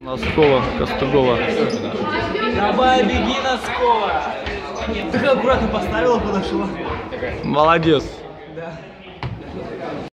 Носкова, Костугова. Давай, беги, Носкова! Ты как аккуратно поставила, подошла. Молодец. Да.